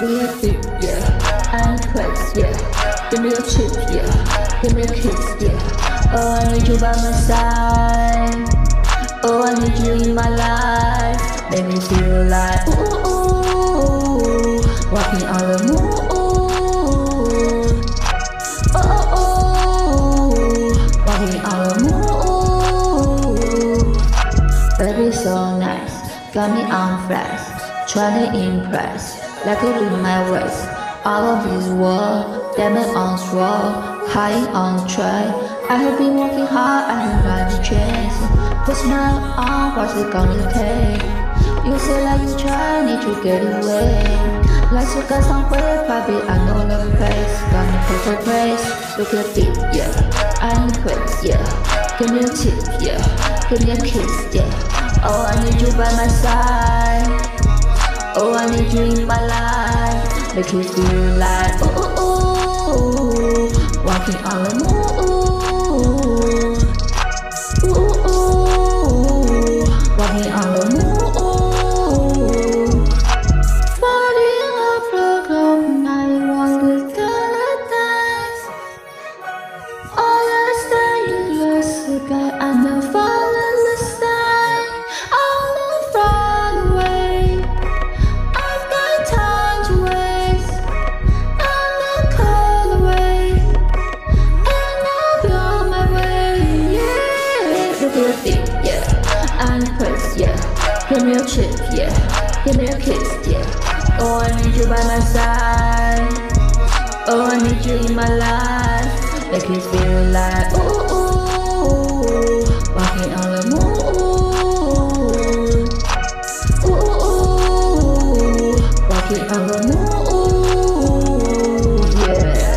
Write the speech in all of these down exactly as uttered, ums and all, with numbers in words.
me a beat, yeah. I'm crazy, yeah. Give me a chip, yeah. Give me a kiss, yeah. Oh, I need you by my side. Oh, I need you in my life. Make me feel like ooh, ooh, ooh. Walking on the moon. Oh, oh, oh. Walking on the moon. Baby, so nice. Got me on flex. Trying to impress. Like it in my waist. All of this world. Diamond on straw. High on tray. I have been working hard. I have got the chance. Put smile on, what's it gonna take? You say like you try, need to get away. Like you got somewhere, probably I know the place. Got me perfect place, look at it, yeah. I'm crazy, yeah. Give me a tip, yeah. Give me a kiss, yeah. Oh, I need you by my side. Oh, I need you in my life. Make you feel like ooh, ooh, ooh. Walking on the moon. Walking on the moon. Falling off the ground, I want to dance. All I say is lost the guy, I'm not falling the side. I'm not far away. I've got time to waste. I'm not call away. And I'll be on my way, yeah. Look at it, yeah. I'm crazy, yeah. Give me a chip, yeah. Give me a kiss, yeah. Oh, I need you by my side. Oh, I need you in my life. Make me feel like ooh, ooh, ooh. Walking on the moon. Ooh, ooh, ooh. Walking on the moon, yeah.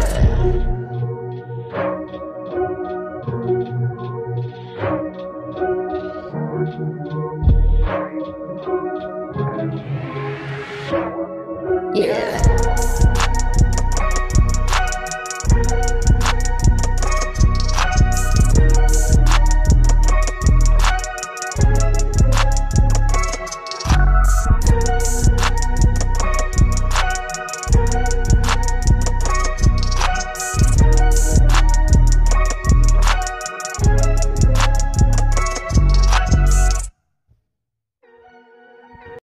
Yeah.